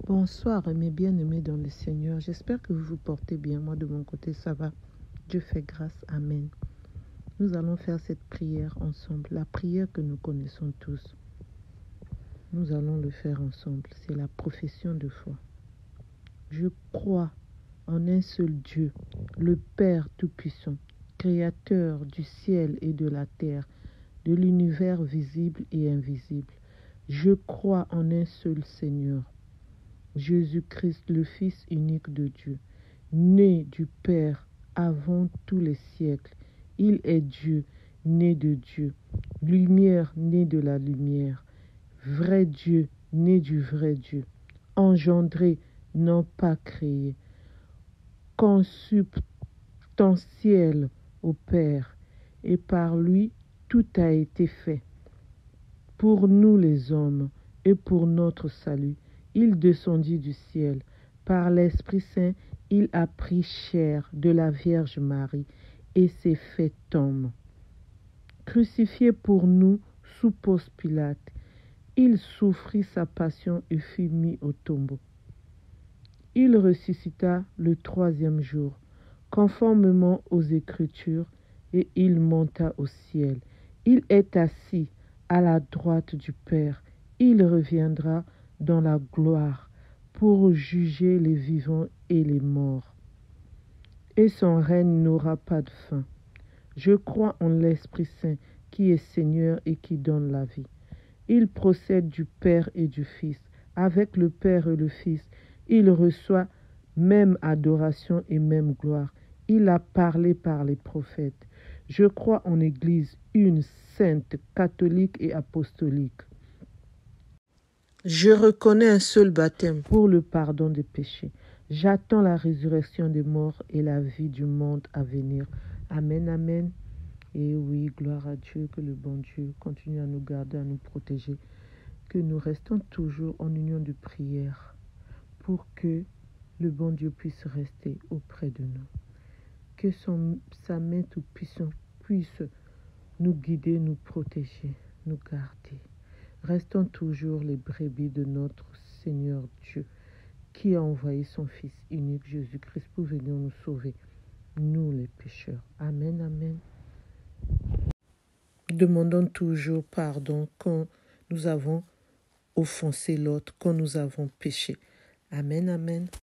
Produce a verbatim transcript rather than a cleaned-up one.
Bonsoir, mes bien-aimés dans le Seigneur. J'espère que vous vous portez bien. Moi, de mon côté, ça va. Dieu fait grâce. Amen. Nous allons faire cette prière ensemble. La prière que nous connaissons tous. Nous allons le faire ensemble. C'est la profession de foi. Je crois en un seul Dieu, le Père Tout-Puissant, Créateur du ciel et de la terre, de l'univers visible et invisible. Je crois en un seul Seigneur, Jésus-Christ, le Fils unique de Dieu, né du Père avant tous les siècles. Il est Dieu, né de Dieu, lumière née de la lumière, vrai Dieu, né du vrai Dieu, engendré, non pas créé, consubstantiel au Père, et par lui tout a été fait. Pour nous les hommes et pour notre salut, il descendit du ciel. Par l'Esprit Saint, il a pris chair de la Vierge Marie et s'est fait homme. Crucifié pour nous sous Ponce Pilate, il souffrit sa passion et fut mis au tombeau. Il ressuscita le troisième jour, conformément aux Écritures, et il monta au ciel. Il est assis à la droite du Père. Il reviendra dans la gloire pour juger les vivants et les morts. Et son règne n'aura pas de fin. Je crois en l'Esprit Saint qui est Seigneur et qui donne la vie. Il procède du Père et du Fils. Avec le Père et le Fils, il reçoit même adoration et même gloire. Il a parlé par les prophètes. Je crois en Église, une sainte, catholique et apostolique. Je reconnais un seul baptême pour le pardon des péchés. J'attends la résurrection des morts et la vie du monde à venir. Amen, amen. Et oui, gloire à Dieu, que le bon Dieu continue à nous garder, à nous protéger, que nous restons toujours en union de prière pour que le bon Dieu puisse rester auprès de nous. Que son, sa main toute-puissante puisse nous guider, nous protéger, nous garder. Restons toujours les brebis de notre Seigneur Dieu, qui a envoyé son Fils unique Jésus-Christ pour venir nous sauver, nous les pécheurs. Amen, amen. Demandons toujours pardon quand nous avons offensé l'autre, quand nous avons péché. Amen, amen.